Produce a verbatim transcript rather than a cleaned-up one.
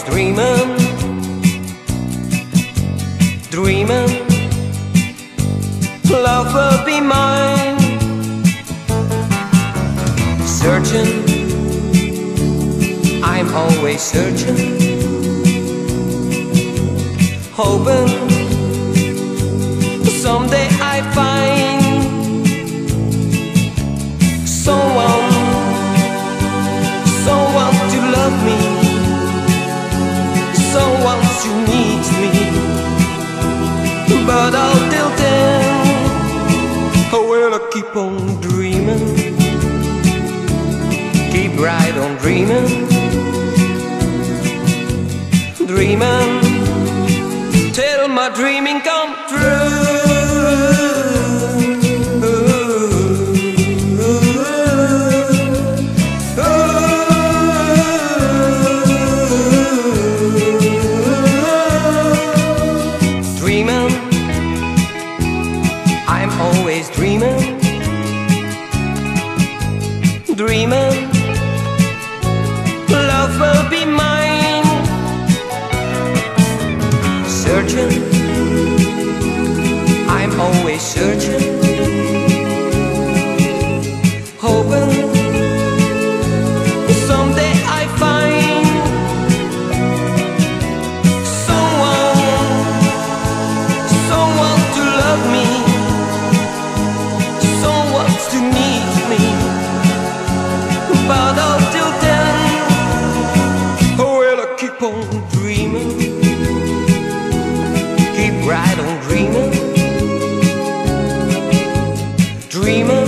dreaming, dreaming, love will be mine. Searching, I'm always searching, hoping someday I find someone, someone to love me, someone to need me. But until then, I will keep on dreaming, keep right on dreaming, dreaming till my dreaming come true. Dreaming, I'm always dreaming, dreaming, love will be mine. Searching, I'm always searching, hoping someday I find someone, someone to love me, someone to need me. But until then, oh well, I keep on dreaming, keep right on dreaming, dreaming.